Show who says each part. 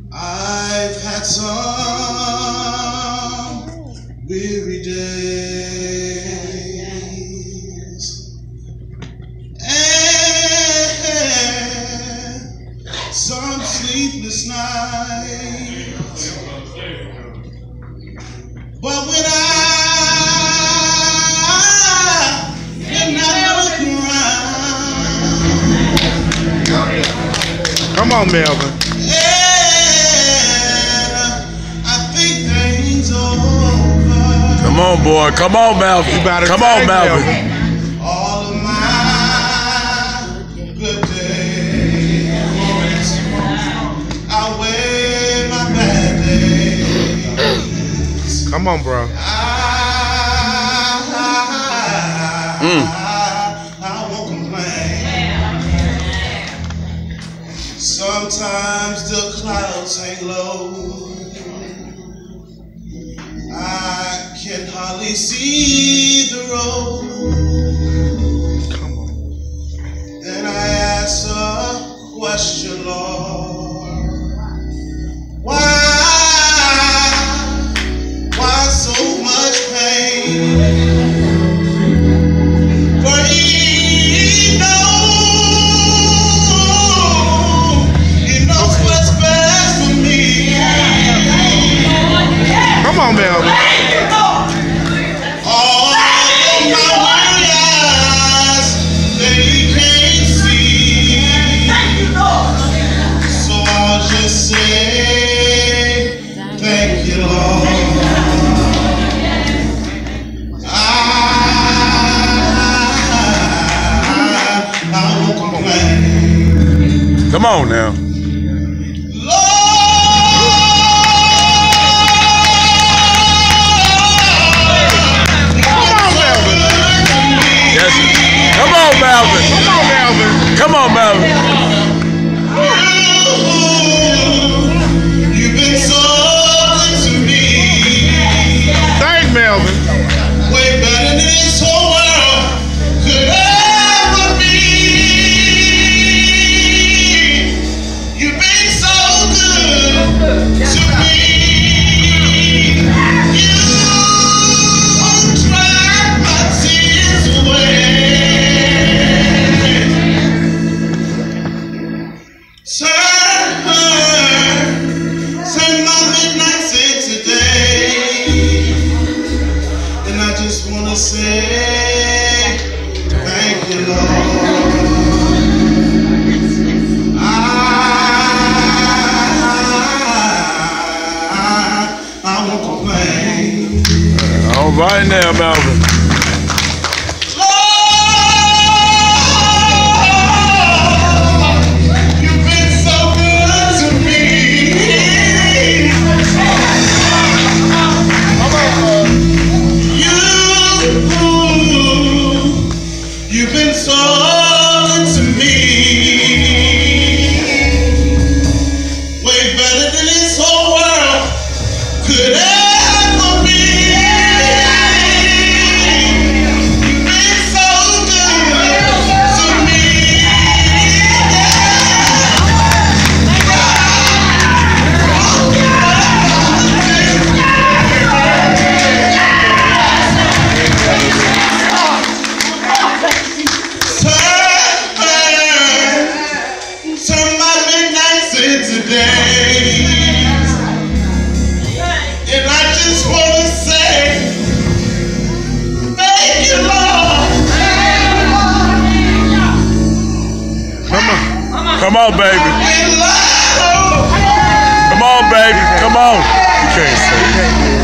Speaker 1: I've had some weary days and some sleepless nights, but when I did not look around,
Speaker 2: come on, Melvin.
Speaker 3: Come on, boy. Come on, Melvin. Come on, Melvin.
Speaker 1: All of my good days outweigh my bad days.
Speaker 2: Come on, bro.
Speaker 1: I won't complain. Sometimes the clouds hang low. I can hardly see the road.
Speaker 2: Come on.
Speaker 1: Then I ask a question, Lord. Why so much pain? For He knows what's best for me.
Speaker 2: Come on, Melvin.
Speaker 3: Come on now. Yes. Come on, Melvin.
Speaker 2: Come on, Melvin.
Speaker 3: Come on, Melvin.
Speaker 1: You've been so good to me.
Speaker 2: Thank Melvin.
Speaker 1: Way better than this whole world could ever be. You've been so good to me. You dried my tears away. Turn my midnights into day. And I just want to say thank you, Lord. I won't complain.
Speaker 3: All right now, Melvin.
Speaker 1: You've been so good to me. You've been so good to me. Way better than this whole world could ever be. You've been so good to me. Turn my midnights into days. And I just want to say thank you, Lord.
Speaker 3: Come on, baby. Come on, baby. Come on.
Speaker 2: You can't say that.